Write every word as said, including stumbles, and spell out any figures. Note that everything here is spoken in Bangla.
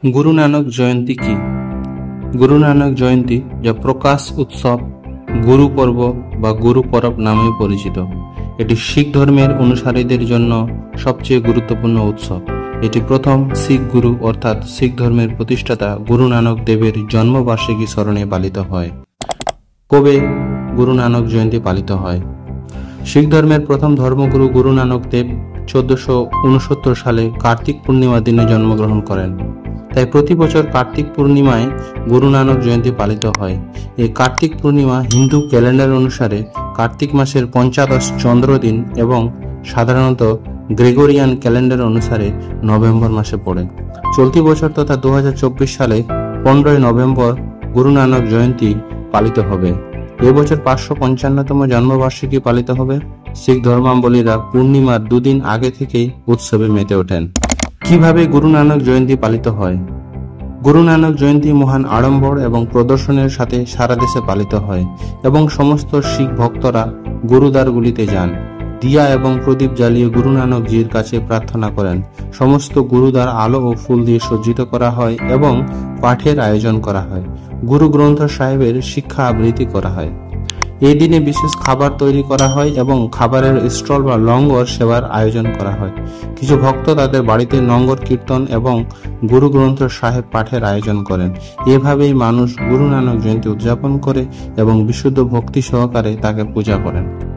গুরু নানক জয়ন্তী কি? গুরু নানক জয়ন্তী, যা প্রকাশ উৎসব, গুরু পর্ব বা গুরু পরব নামে পরিচিত, এটি শিখ ধর্মের অনুসারীদের জন্য সবচেয়ে গুরুত্বপূর্ণ উৎসব। এটি প্রথম শিখ গুরু অর্থাৎ শিখ ধর্মের প্রতিষ্ঠাতা গুরু নানক দেবের জন্মবার্ষিকী স্মরণে পালিত হয়। কবে গুরু নানক জয়ন্তী পালিত হয়? শিখ ধর্মের প্রথম ধর্মগুরু গুরু নানক দেব চোদ্দশো উনসত্তর সালে কার্তিক পূর্ণিমা দিনে জন্মগ্রহণ করেন। তাই প্রতি বছর কার্তিক পূর্ণিমায় গুরু নানক জয়ন্তী পালিত হয়। এই কার্তিক পূর্ণিমা হিন্দু ক্যালেন্ডার অনুসারে কার্তিক মাসের পঞ্চাদশ চন্দ্র দিন এবং সাধারণত গ্রেগরিয়ান ক্যালেন্ডার অনুসারে নভেম্বর মাসে পড়ে। চলতি বছর তথা দু হাজার চব্বিশ সালে পনেরোই নভেম্বর গুরু নানক জয়ন্তী পালিত হবে। এবছর পাঁচশো পঞ্চান্নতম জন্মবার্ষিকী পালিত হবে। শিখ ধর্মাবলীরা পূর্ণিমার দুদিন আগে থেকেই উৎসবে মেতে ওঠেন। কিভাবে গুরু নানক জয়ন্তী পালিত হয়? গুরু নানক জয়ন্তী মহান আড়ম্বর এবং প্রদর্শনের সাথে সারা দেশে পালিত হয় এবং সমস্ত শিখ ভক্তরা গুরুদ্বারগুলিতে যান। দিয়া এবং প্রদীপ জ্বালিয়ে গুরু নানক জির কাছে প্রার্থনা করেন। সমস্ত গুরুদ্বার আলো ও ফুল দিয়ে সজ্জিত করা হয় এবং পাঠের আয়োজন করা হয়। গুরু গ্রন্থ সাহেবের শিক্ষা আবৃত্তি করা হয়। এই দিনে বিশেষ খাবার তৈরি করা হয় এবং খাবারের স্টল বা লঙ্গর সেবার আয়োজন করা হয়। কিছু ভক্ত তাদের বাড়িতে লঙ্গর কীর্তন এবং গুরু গ্রন্থ সাহেব পাঠের আয়োজন করেন। এভাবেই মানুষ গুরু নানক জয়ন্তী উদযাপন করে এবং বিশুদ্ধ ভক্তি সহকারে তাকে পূজা করেন।